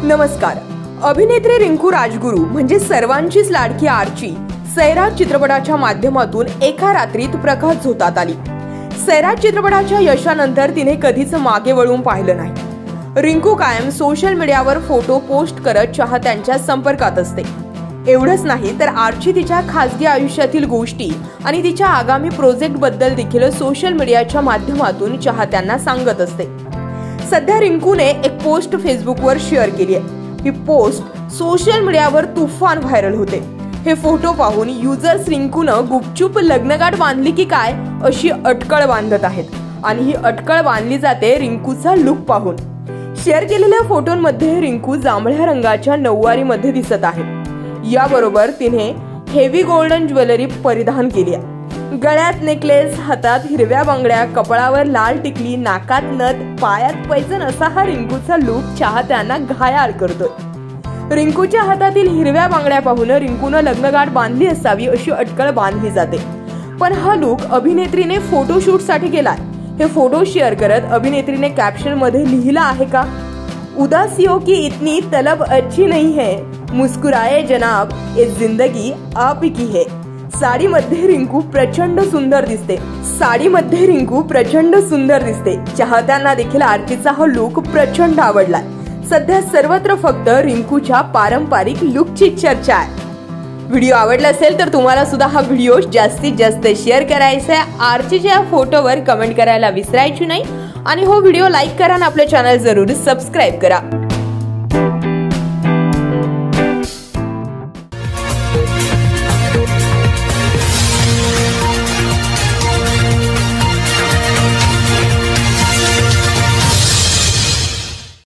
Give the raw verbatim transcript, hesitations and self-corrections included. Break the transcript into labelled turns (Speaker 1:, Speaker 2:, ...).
Speaker 1: नमस्कार. अभिनेत्री रिंकू राजगुरू म्हणजे सर्वांचीच लाडकी आर्ची सैराट चित्रपटाच्या माध्यमातून एका रात्रीत प्रकाश झोतात आली. सैराट चित्रपटाच्या यशानंतर तिने कधीच मागे वळून पाहिलं नाही. रिंकू कायम सोशल मीडियावर फोटो पोस्ट करत चाहत्यांच्या संपर्कात असते. एवढंच नाही तर आर्ची तिच्या खासगी आयुष्यातील गोष्टी आणि तिच्या आगामी प्रोजेक्ट बद्दल देखील सोशल मीडियाच्या माध्यमातून चाहत्यांना सांगत असते. सध्या रिंकूने एक पोस्ट फेसबुकवर शेअर केली आहे. ही पोस्ट सोशल मीडियावर तुफान व्हायरल होते. हे फोटो पाहून युजर्स रिंकूनं गुपचूप लग्नगाठ बांधली की काय अशी अटकळ बांधत आहेत आणि ही अटकळ बांधली जाते रिंकूचा लुक पाहून. शेअर केलेल्या फोटोंमध्ये रिंकू जांभळ्या रंगाच्या नऊवारीमध्ये दिसत आहे. याबरोबर तिने हेवी गोल्डन ज्वेलरी परिधान केली आहे. गळ्यात नेकलेस, हातात हिरव्या बांगड्या, कपाळावर लाल टिकली, नाकात नथ, पायात पैंजण असा हा रिंकूचा लुक चाहत्यांना घायाळ करतोय. रिंकूच्या हातातील हिरव्या बांगड्या पाहून रिंकूनं लग्नगाठ बांधली असावी अशी अटकळ बांधली जाते. पण हा लुक अभिनेत्रीने फोटोशूट साठी केलाय. हे फोटो शेअर करत अभिनेत्रीने कॅप्शन मध्ये लिहिलं आहे का, उदासियों की इतनी तलब अच्छी नहीं है, मुस्कुराए जनाब, ये जिंदगी आप की है. साडीमध्ये रिंकू प्रचंड सुंदर दिसते. साडीमध्ये रिंकू प्रचंड सुंदर दिसते. चाहत्यांना देखील आर्चीचा हा लुक प्रचंड आवडलाय. सध्या सर्वत्र फक्त रिंकूच्या पारंपरिक लुकची चर्चा आहे. व्हिडिओ आवडला असेल तर तुम्हाला सुद्धा हा व्हिडिओ जास्तीत जास्त शेअर करायचा आहे. आर्चीच्या फोटोवर कमेंट करायला विसरायची नाही आणि हो व्हिडिओ लाईक करा आणि आपले चॅनल जरूर सबस्क्राईब करा.